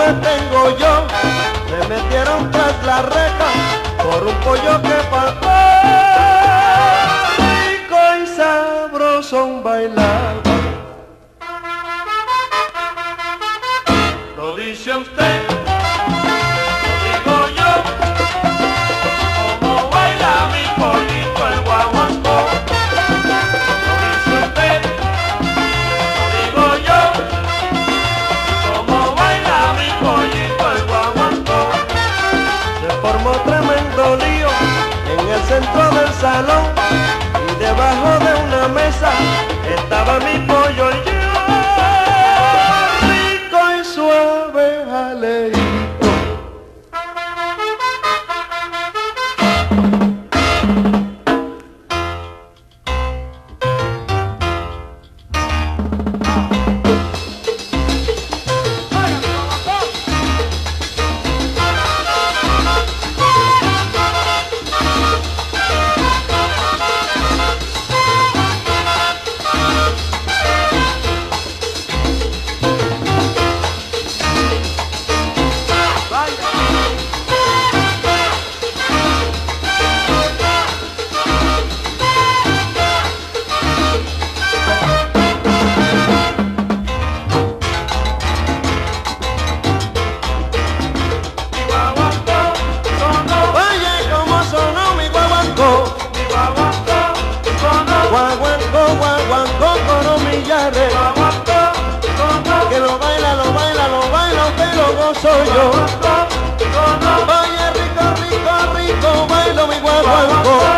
que tengo yo, me metieron tras la reja por un pollo que faltó. Rico y sabroso bailaba. Lo dice usted, lo digo yo, como baila mi pollito el guaguancó. Lo dice usted, lo digo yo, como baila mi pollito el guaguancó. Se formó tremendo lío en el centro del salón y debajo de una mesa estaba mi pollo y yo. Suave jaleito. Guaguancó, guaguancó, coro millares. Que lo baila, lo baila, lo baila, usted lo gozo yo. Oye, rico, rico, rico, bailo mi guaguancó.